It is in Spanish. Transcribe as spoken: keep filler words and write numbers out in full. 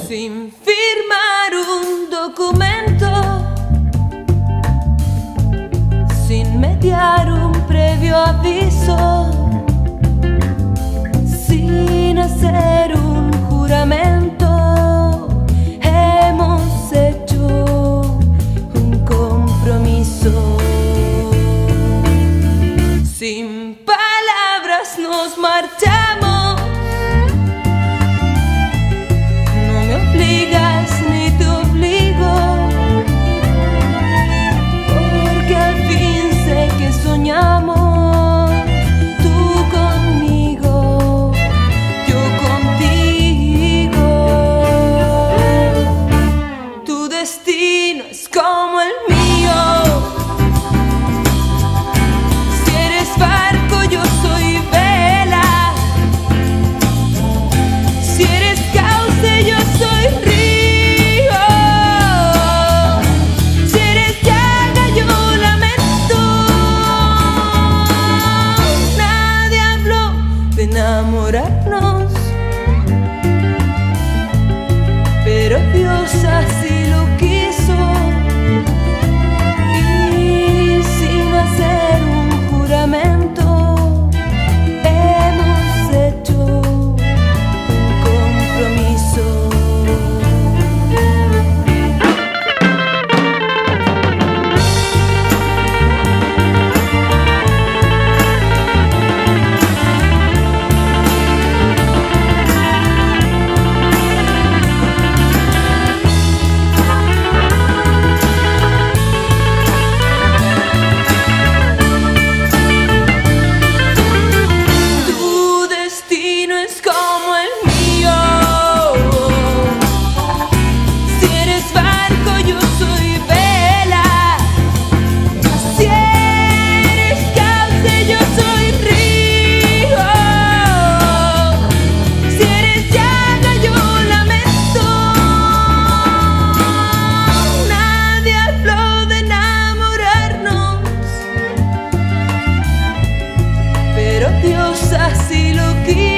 sin firmar un documento, sin mediar un previo aviso, sin hacer un juramento, hemos hecho un compromiso. Sin palabras nos marchamos. No me obligas ni te obligo, porque al fin sé que soñamos. Tú conmigo, yo contigo. Tu destino es como el mío. Barco, yo soy vela. Si eres cauce, yo soy río. Si eres llaga, yo lamento. Nadie habló de enamorarnos, pero Dios así lo quiso. Y sin hacer un hemos hecho un compromiso. Dios así lo quiso.